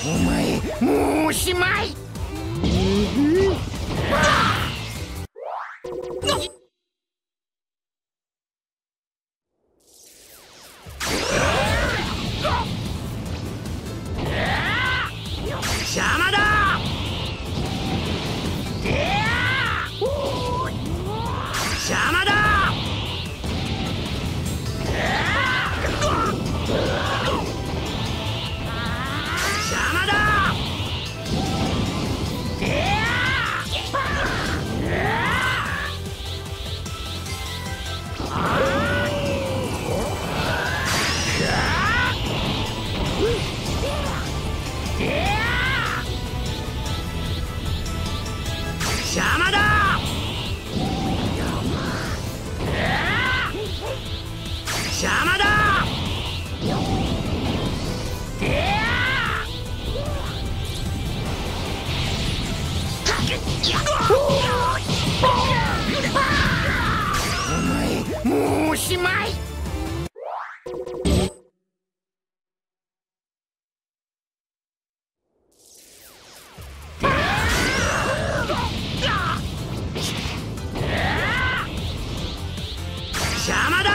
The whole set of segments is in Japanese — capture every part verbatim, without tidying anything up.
お前もうおしまい。邪魔だ。邪魔だ。邪魔だ。邪魔だ。お前もうおしまい。邪魔だ。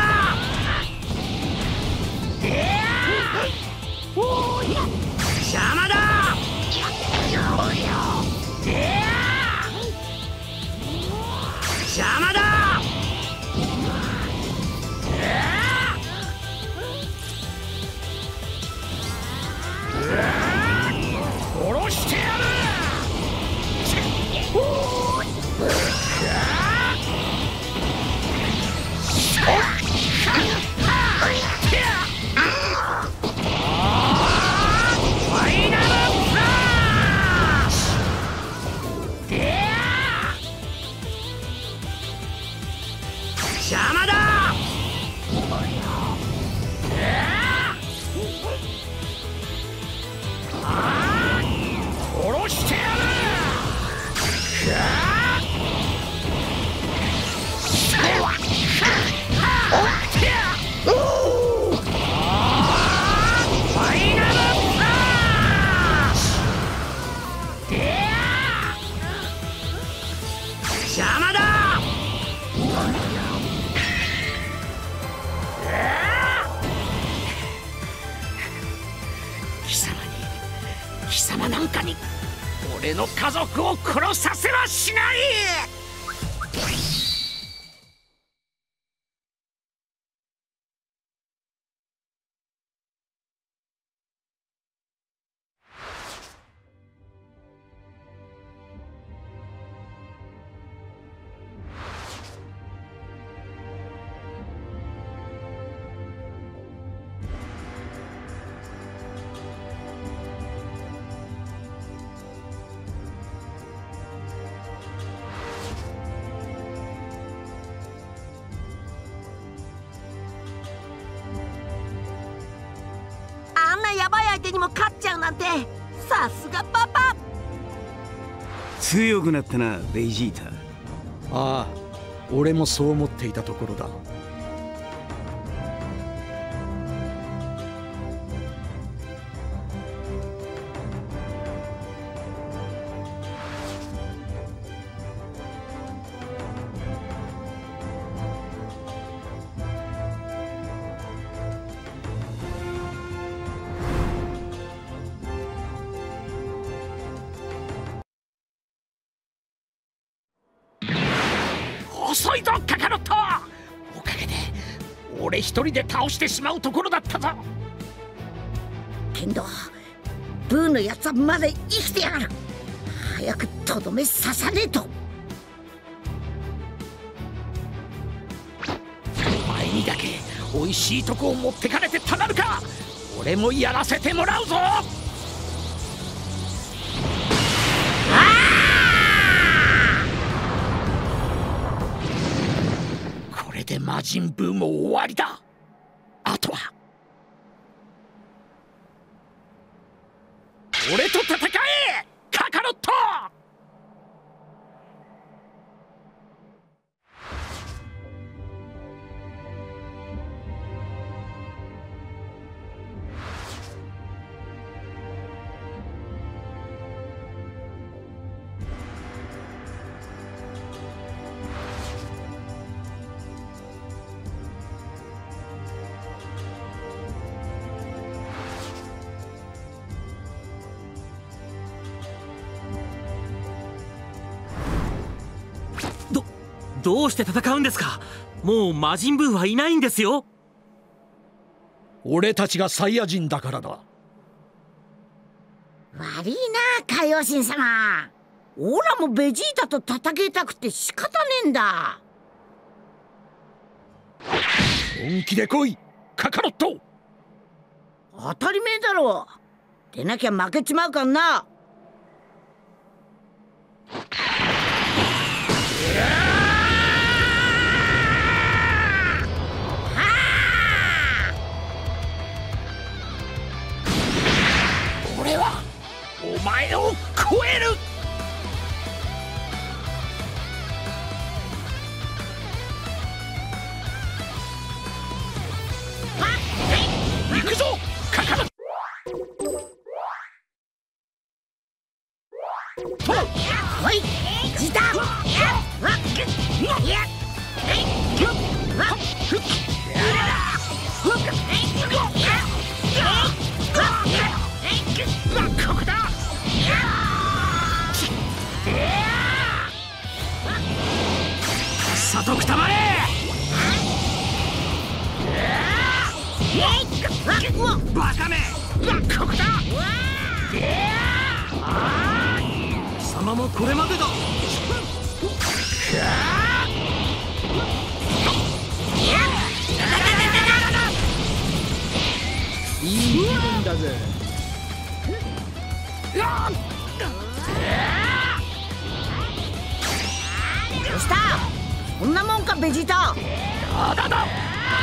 邪魔だ。邪魔だ。殺してやる。邪魔だ。殺してやる。邪魔だ。貴様に貴様なんかに俺の家族を殺させはしない。 あんなヤバい相手にも勝っちゃうなんて、さすがパパ。 強くなったなベジータ。 ああ、俺もそう思っていたところだ。 遅いぞカカロット。おかげで俺一人で倒してしまうところだったぞ。 けどブーのやつはまだ生きてやがる。早くとどめ刺さねえと。 お前にだけ美味しいとこを持ってかれてたまるか。俺もやらせてもらうぞ。これで魔人ブーも終わりだ。あとは俺と戦えカカロット。 どうして戦うんですか。もう魔人ブーはいないんですよ。 俺たちがサイヤ人だからだ。 悪いな海王神様。オラもベジータと戦いたくて仕方ねえんだ。 本気で来いカカロット。 当たり前だろう。出なきゃ負けちまうかんな。 俺はお前を超える。行くぞカカロット。 おいジター。 ここだ。さっさとくたばれ。バカめ。ここだ。 貴様もこれまでだ。 いい気分だぜ。 どうした。こんなもんかベジータ。 やだだ。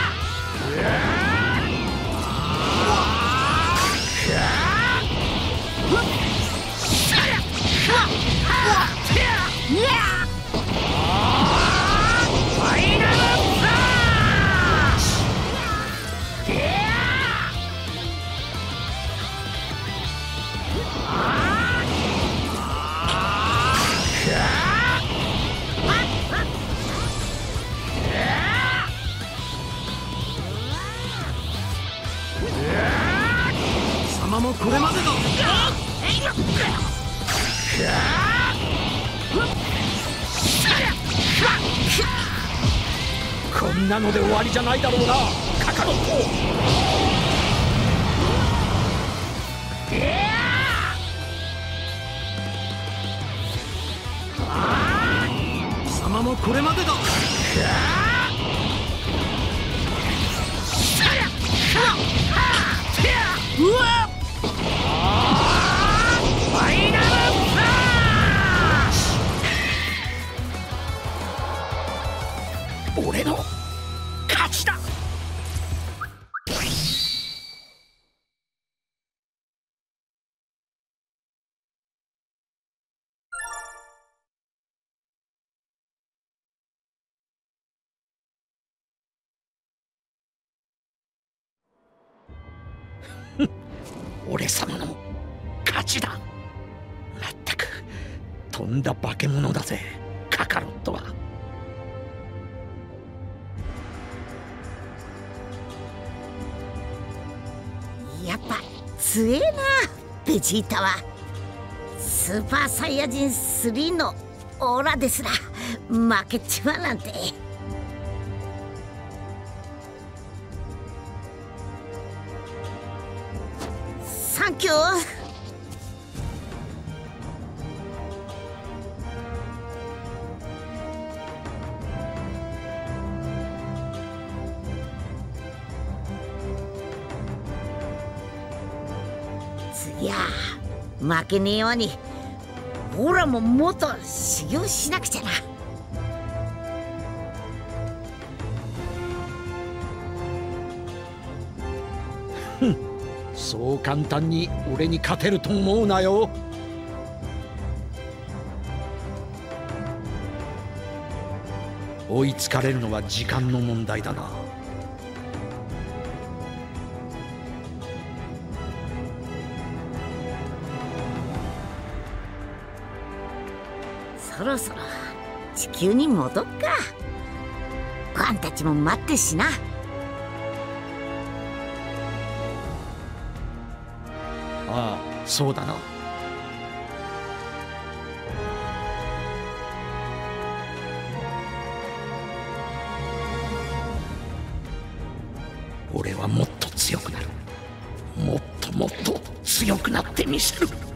貴様もこれまでだ。 こんなので終わりじゃないだろうなカカロット。 貴様もこれまでだ。 うわっ。 俺の勝ちだ。俺様の勝ちだ。まったくとんだ化け物だぜカカロットは。 やっぱ強えなベジータは。スーパーサイヤ人スリーのオーラですら負けちまうなんて。サンキュー。次は負けねえようにオラももっと修行しなくちゃな。 そう簡単に俺に勝てると思うなよ。追いつかれるのは時間の問題だな。 そろそろ地球に戻っか。ご飯たちも待ってるしな。 ああそうだな。 俺はもっと強くなる。もっともっと強くなってみせる。